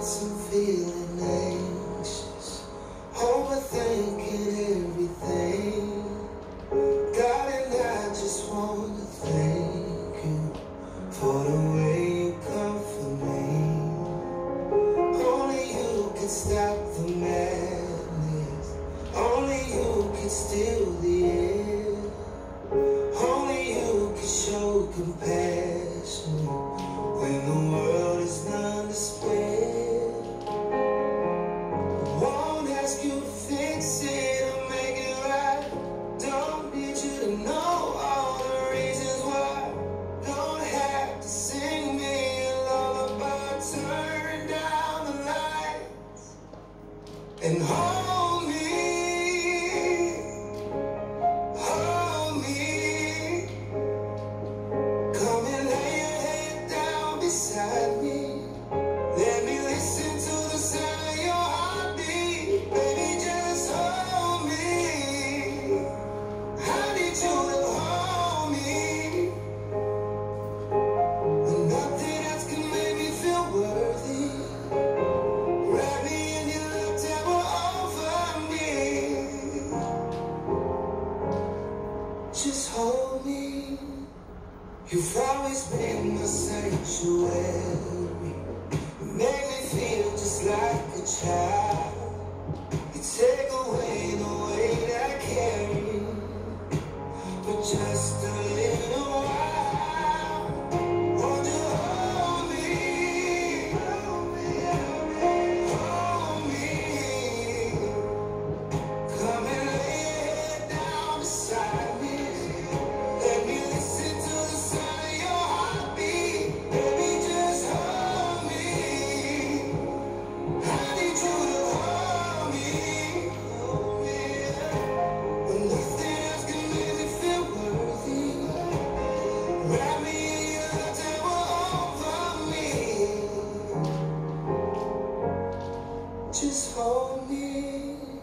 nights I'm feeling anxious, overthinking everything. Darling, I just want to thank you for the way you comfort me. Only you can stop the madness, only you can steal the air, only you can show compassion when the world is none to spare. Won't ask you to fix it or make it right. Don't need you to know all the reasons why. Don't have to sing me a lullaby. Turn down the lights and hold me. Hold me. Come and lay your head down beside me. Let me listen to the sound of your heartbeat. Baby, just hold me. I need you to hold me. When nothing else can make me feel worthy. Wrap me in your love, towel over me. Just hold me. You've always been my sanctuary. You make me feel just like a child. You take away the weight I carry for just a little while. Won't you hold me? Hold me, hold me. Come and lay your head down beside me. Let me listen to the sound of your heartbeat. Baby, just hold me. I need you to hold me. Hold me. When nothing else can make me feel worthy. Wrap me in your love, towel over me. Just hold me.